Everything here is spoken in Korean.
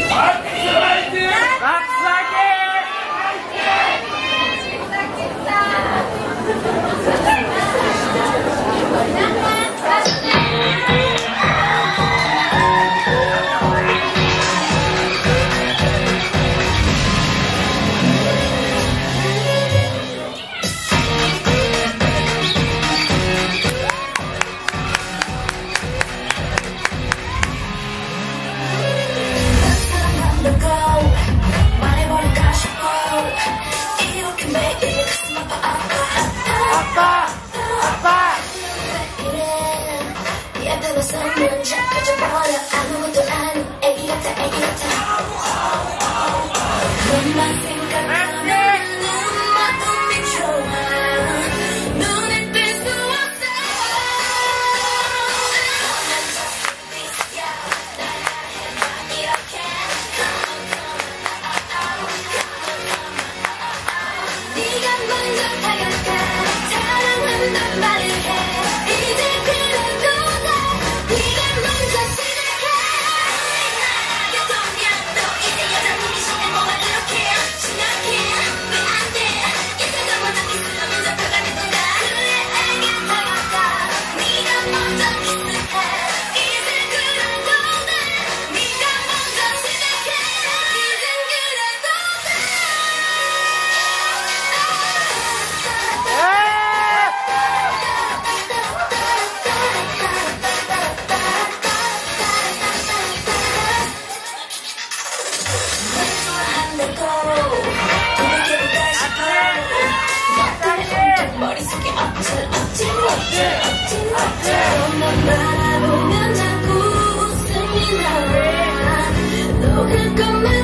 아무것도 아닌 애기 같아 애기 같아 눈만 생각하면 눈만큼이 좋아 눈에 뜰 수 없어 이렇게 네가 먼저 다가가 사랑한단 말을 해 이제 그래도 돼 네가 먼저 시작해 여동이야 너 이제 여자분이 시간 뭐가 그렇게 심각해 왜 안 돼 이제가 먼저 키스를 먼저 들어가는 건가 그래에게 다가가 네가 먼저 키스해 이제 그래도 돼 네가 먼저 시작해 이젠 그래도 돼 머릿속에 너만 바라보면 자꾸 웃음이 나와 녹을 것만